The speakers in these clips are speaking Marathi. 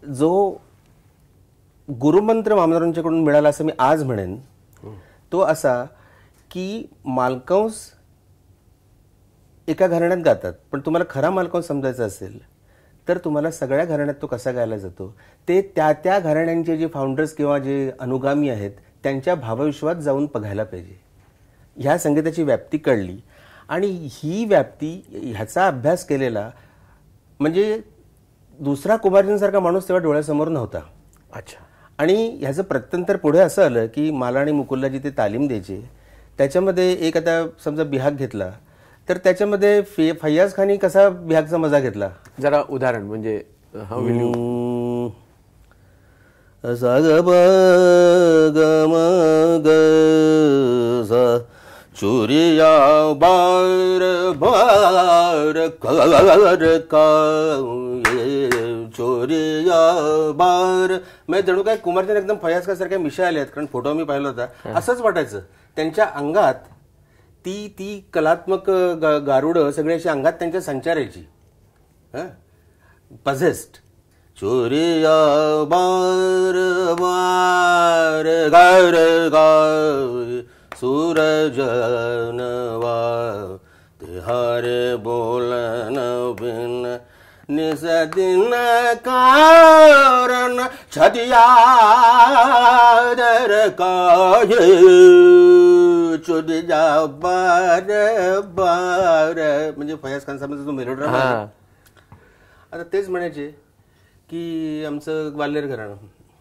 जो गुरुमंत्र मामदारांच्याकडून मिळाला असं मी आज म्हणेन तो असा की मालकंस एका घराण्यात गातात, पण तुम्हाला खरा मालकंस समजायचा असेल तर तुम्हाला सगळ्या घराण्यात तो कसा गायला जातो ते त्या त्या घराण्यांचे जे फाउंडर्स किंवा जे अनुगामी आहेत त्यांच्या भावविश्वात जाऊन बघायला पाहिजे. ह्या संगीताची व्याप्ती कळली आणि ही व्याप्ती ह्याचा अभ्यास केलेला म्हणजे दुसरा कुमारजींसारखा माणूस तेव्हा डोळ्यासमोर नव्हता. अच्छा. आणि ह्याचं प्रत्यंतर पुढे असं आलं की मला आणि मुकुलला जी ते तालीम द्यायचे त्याच्यामध्ये एक आता समजा बिहाग घेतला तर त्याच्यामध्ये फैयाज खानी कसा बिहागचा मजा घेतला जरा उदाहरण म्हणजे चोरिया बार बार कर का चोरिया बार. मी जणू काय कुमारजीने एकदम फयाज का सारख्या मिशा आल्या आहेत, कारण फोटो मी पाहिला होता. असंच वाटायचं त्यांच्या अंगात ती कलात्मक गारुडं सगळी अशी अंगात त्यांच्या संचारायची. पझेस्ट चोरिया बार बार गार गाय सूरज नवा तिहारे बोलन बिन निस दिन कारण छदिया दर काय चोरिया बार बार म्हणजे फयाज खान साहेबांचा जो मेलोड्रामा. आता तेच म्हणायचे की आमचं ग्वाल्हेर घराणं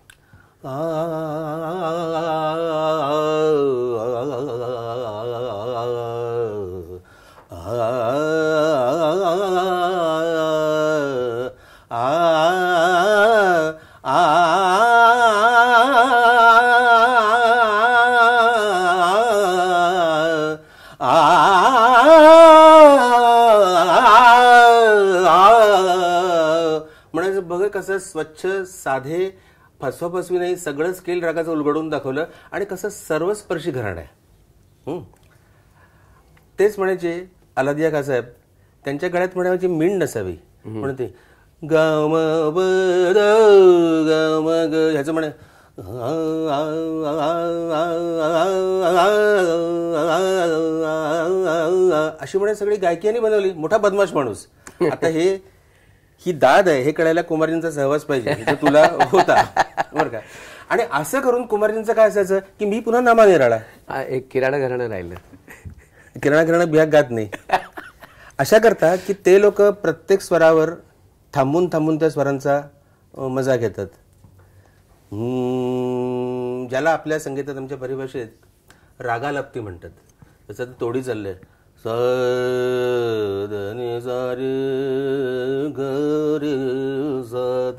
म्हणायचं बघ कसं स्वच्छ साधे फसवाफसवी नाही सगळं स्केल रागाचं उलगडून दाखवलं आणि कसं सर्वस्पर्शी घराणं आहे. तेच म्हणायचे अलादिया खासाहेब त्यांच्या गळ्यात म्हणायची मींड नसावी म्हणून ते गम गम ग ह्याचं म्हणे अशी म्हणे सगळी गायकीने बनवली. मोठा बदमाश माणूस. आता ही दाद आहे हे कळायला कुमारजींचा सहवास पाहिजे जो तुला होता बरं का. आणि असं करून कुमारजींचं काय असायचं की मी पुन्हा नामा निराळा एक किराणा घराणं राहिलं. किराणा घराणं बिहाग गात नाही अशा करता की ते लोक प्रत्येक स्वरावर थांबून थांबून त्या स्वरांचा मजा घेतात. ज्याला आपल्या संगीतात आमच्या परिभाषेत रागालाप्ती म्हणतात. त्याचं तोडी चाललंय सदनी सारे घर साद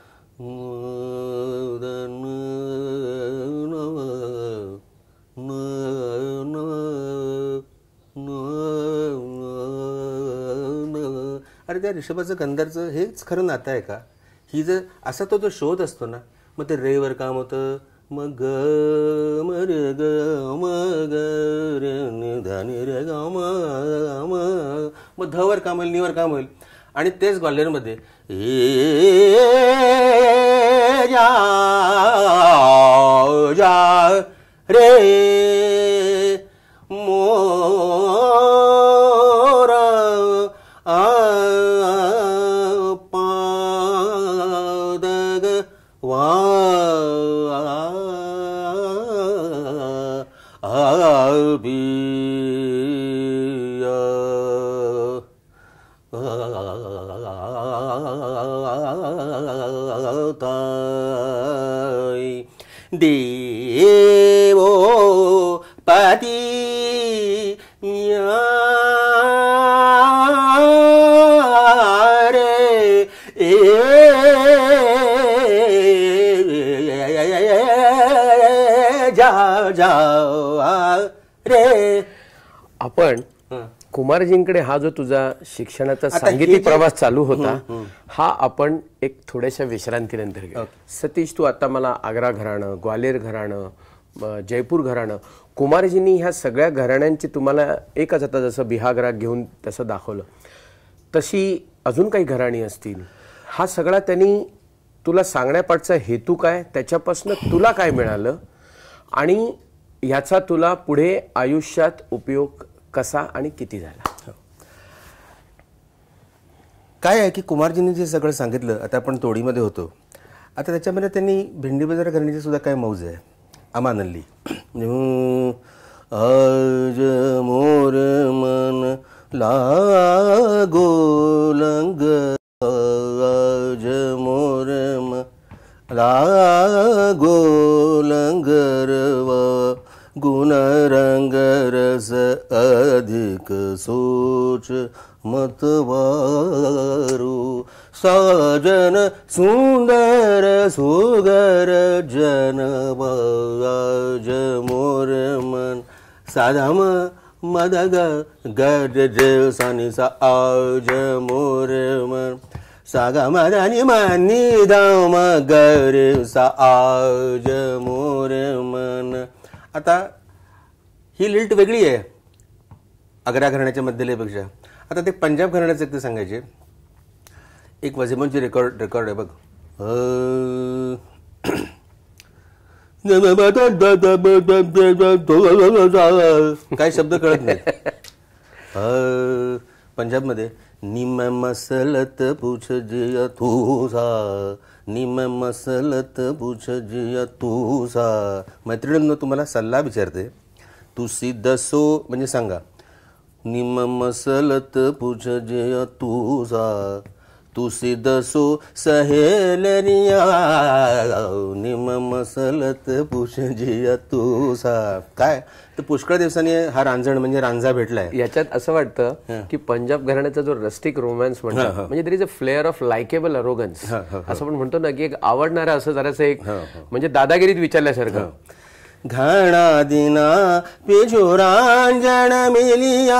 अरे त्या ऋषभाचं गंधारचं हेच खरं नातं आहे का. ही जर असा तो शोध असतो ना मग ते रेवर काम होतं मग ग मर ग म ग रे निधानी रे ग मग धवर काम होईल निवर काम होईल. आणि तेच ग्वाल्हेरमध्ये जा जा रे मोर पादग वा देवो पति रे जा जा रे. आपण कुमारजींकडे हा जो तुझा शिक्षणाचा सांगीतिक प्रवास चालू होता हा आपण एक थोड्याशा विश्रांतीनंतर घेऊ. सतीश तू आता मला आग्रा घराणं ग्वाल्हेर घराणं जयपूर घराणं कुमारजींनी ह्या सगळ्या घराण्यांची तुम्हाला एकच आता जसं बिहागराग घेऊन तसं दाखवलं तशी अजून काही घराणी असतील. हा सगळा त्यांनी तुला सांगण्यापाठचा हेतू काय, त्याच्यापासून तुला काय मिळालं आणि याचा तुला पुढे आयुष्यात उपयोग कसा आणि किती झाला? काय आहे की कुमारजींनी जे सगळं सांगितलं, आता आपण तोडीमध्ये होतो, आता त्याच्यामध्ये त्यांनी भेंडी बाजार करण्याची सुद्धा काय मौज आहे अमानल्ली. आज मोर मन लागो लंगर, आज मोर मन लागो लंगरवा, गुण रंग रस अधिक सोच मतवारू, साजन सुंदर सुगर जनवा, आज मोर मन साधाम मदग गज सानी सा, आज मोर मन सागा मदानी मानी दाम गर सा, आज मोर मन. आता ही लिल्ट वेगळी आहे आग्रा घराण्याच्या मध्यलेपेक्षा. आता ते पंजाब घराण्याचं एक ते सांगायचे, एक वझेमोनची रेकॉर्ड आहे बघ. काय शब्द कळत नाही. पंजाबमध्ये निम मसलत पूछ जिया तूसा, निम मसलत पूछ जिया तूसा. मैत्रिणींनो, तुम्हाला सल्ला विचारते, तू सिद्धसो म्हणजे सांगा. निम मसलत पूछ जिया तूसा, तू सिद्धसो सहेलरिया, निम मसलत पूछ जिया तूसा. काय तर पुष्कळ दिवसांनी हा रांजण म्हणजे रांझा भेटलाय. याच्यात असं वाटतं की पंजाब घराण्याचा जो रस्टिक रोमॅन्स म्हणतात, म्हणजे there is a flair of likeable arrogance, असं पण म्हणतो ना की एक आवडणारा असं जरासं एक म्हणजे दादागिरीत विचारल्यासारखं. घाणा दिना पिछुरांजन मिलिया,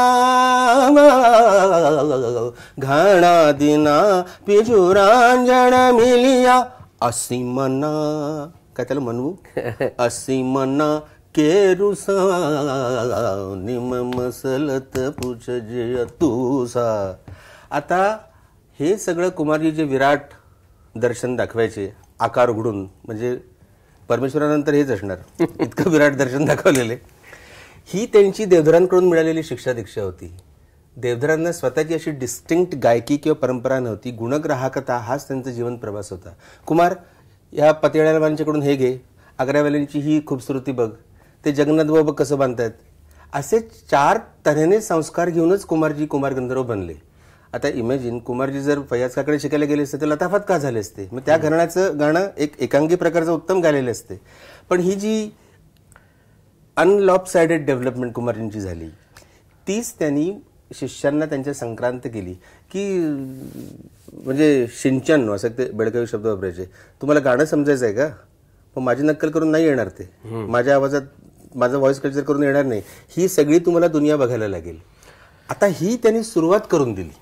घाणा दिना पिछुरांजन मिलिया, असी मना काय त्याला म्हणू, असी मना केरुसा, निम मसलत पूछ जिया तूसा. आता हे सगळं कुमारजी जे विराट दर्शन दाखवायचे आकार उघडून, म्हणजे परमेश्वरानंतर हेच असणार, इतकं विराट दर्शन दाखवलेले. ही त्यांची देवधरांकडून मिळालेली शिक्षा दीक्षा होती. देवधरांना स्वतःची अशी डिस्टिंक्ट गायकी किंवा परंपरा नव्हती, गुणग्राहकता हाच त्यांचा जीवन प्रवास होता. कुमार या पतियाळवांच्याकडून हे घे, आग्रावाल्यांची ही खूबसूरती बघ, ते जगन्नाथ बाबा कसं बांधतायत, असे 4 तऱ्हेने संस्कार घेऊनच कुमारजी कुमार गंधर्व बनले. आता इमॅजिन, कुमारजी जर फैयाज काकडे शिकायला गेले असते तर लताफत का झाले असते, मग त्या घराण्याचं गाणं एक एकांगी प्रकारचं उत्तम गायलेलं असते. पण ही जी अनलॉप साइडेड डेव्हलपमेंट कुमारजींची झाली, तीच त्यांनी शिष्यांना त्यांच्या संक्रांत केली की म्हणजे सिंचन असं ते बेळगावी शब्द वापरायचे. तुम्हाला गाणं समजायचं आहे का, मग माझी नक्कल करून नाही येणार, ते माझ्या आवाजात माझं व्हॉइस कल्चर करून येणार नाही, ही सगळी तुम्हाला दुनिया बघायला लागेल. आता ही त्यांनी सुरुवात करून दिली,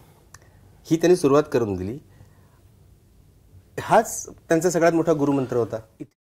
हाच त्यांचा सगळ्यात मोठा गुरुमंत्र होता.